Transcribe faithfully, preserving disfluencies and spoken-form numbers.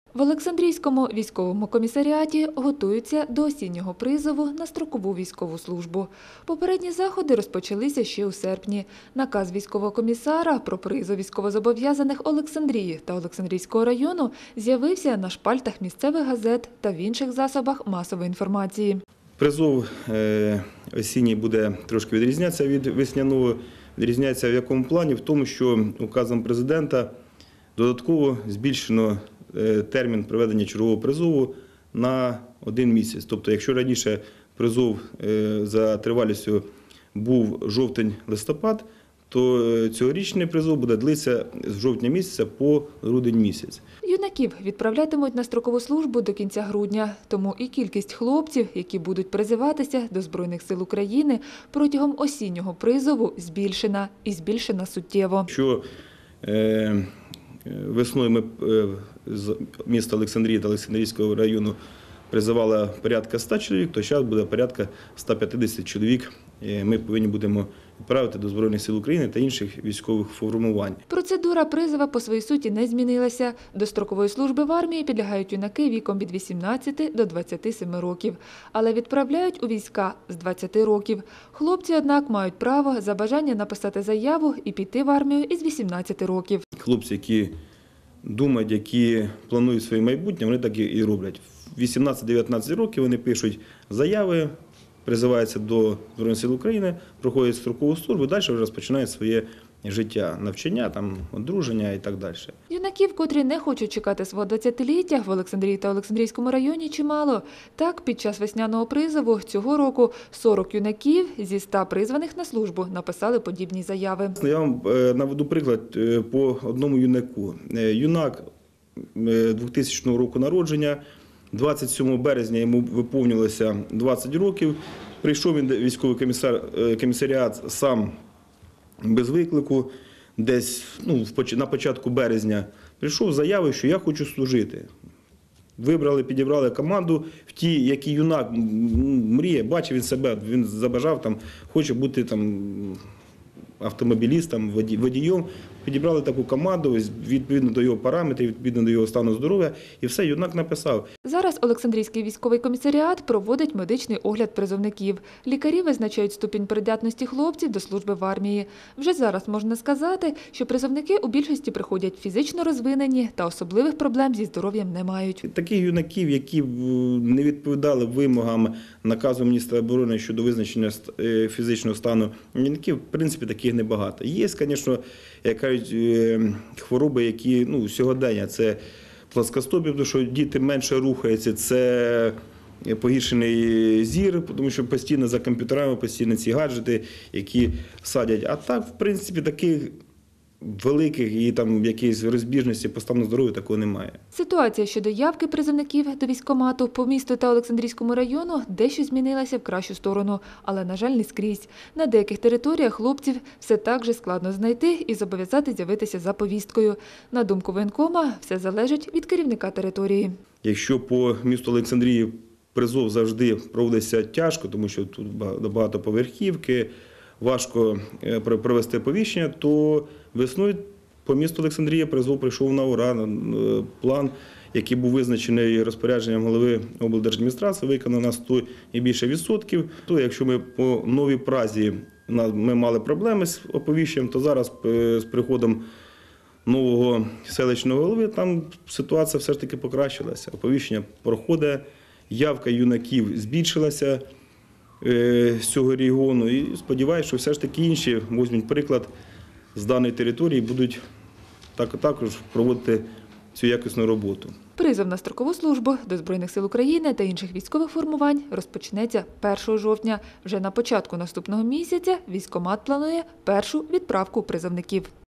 В Олександрійському військовому комісаріаті готуються до осіннього призову на строкову військову службу. Попередні заходи розпочалися ще у серпні. Наказ військового комісара про призов військовозобов'язаних Олександрії та Олександрійського району з'явився на шпальтах місцевих газет та в інших засобах масової інформації. Призов осінній буде трошки відрізнятися від весняного. Відрізняється в якому плані? В тому, що указом президента додатково збільшено термін проведення чергового призову на один місяць. Тобто, якщо раніше призов за тривалістю був жовтень-листопад, то цьогорічний призов буде длитися з жовтня місяця по грудень місяць. Юнаків відправлятимуть на строкову службу до кінця грудня. Тому і кількість хлопців, які будуть призиватися до Збройних сил України протягом осіннього призову, збільшена. І збільшена суттєво. Що е, весною ми з міста Олександрії та Олександрійського району призивали порядка ста чоловік, то зараз буде порядка ста п'ятдесяти чоловік. Ми повинні будемо відправити до Збройних сил України та інших військових формувань. Процедура призову по своїй суті не змінилася. До строкової служби в армії підлягають юнаки віком від вісімнадцяти до двадцяти семи років. Але відправляють у війська з двадцяти років. Хлопці, однак, мають право за бажання написати заяву і піти в армію із вісімнадцяти років. Хлопці, які думають, які планують своє майбутнє, вони так і роблять. В вісімнадцять-дев'ятнадцять років вони пишуть заяви, призиваються до Збройних сил України, проходять строкову службу, і далі вже розпочинають своє життя, навчання, там, одруження і так далі. Юнаків, котрі не хочуть чекати свого двадцятиліття, в Олександрії та Олександрійському районі чимало. Так, під час весняного призову цього року сорок юнаків зі ста призваних на службу написали подібні заяви. Я вам наведу приклад по одному юнаку. Юнак двохтисячного року народження, двадцять сьомого березня йому виповнилося двадцять років. Прийшов він військовий комісар, комісаріат сам без виклику, десь ну, на початку березня. Прийшов з заявою, що я хочу служити. Вибрали, підібрали команду, в ті, який юнак мріє, бачив він себе, він забажав, там, хоче бути там, автомобілістом, водієм. Підібрали таку команду відповідно до його параметрів, відповідно до його стану здоров'я, і все, юнак написав. Зараз Олександрійський військовий комісаріат проводить медичний огляд призовників. Лікарі визначають ступінь придатності хлопців до служби в армії. Вже зараз можна сказати, що призовники у більшості приходять фізично розвинені та особливих проблем зі здоров'ям не мають. Таких юнаків, які не відповідали вимогам наказу міністра оборони щодо визначення фізичного стану юнаків, в принципі, таких небагато. Є, звісно, як кажуть, хвороби, які ну, сьогодення, це плоскостопі, тому що діти менше рухаються, це погіршений зір, тому що постійно за комп'ютерами, постійно ці гаджети, які садять. А так, в принципі, таких великих і там якісь розбіжності по стану здоров'я такого немає. Ситуація щодо явки призовників до військкомату по місту та Олександрійському району дещо змінилася в кращу сторону, але, на жаль, не скрізь. На деяких територіях хлопців все так же складно знайти і зобов'язати з'явитися за повісткою. На думку воєнкома, все залежить від керівника території. Якщо по місту Олександрії призов завжди проводиться тяжко, тому що тут багатоповерхівки, важко провести оповіщення, то весною по місту Олександрія призов прийшов на ура. План, який був визначений розпорядженням голови облдержадміністрації, виконано на сто і більше відсотків. То якщо ми по Новій Празі ми мали проблеми з оповіщенням, то зараз з приходом нового селищного голови там ситуація все ж таки покращилася. Оповіщення проходить, явка юнаків збільшилася з цього регіону. І сподіваюся, що все ж таки інші візьмуть приклад з даної території, будуть також проводити цю якісну роботу. Призов на строкову службу до Збройних сил України та інших військових формувань розпочнеться першого жовтня. Вже на початку наступного місяця військкомат планує першу відправку призовників.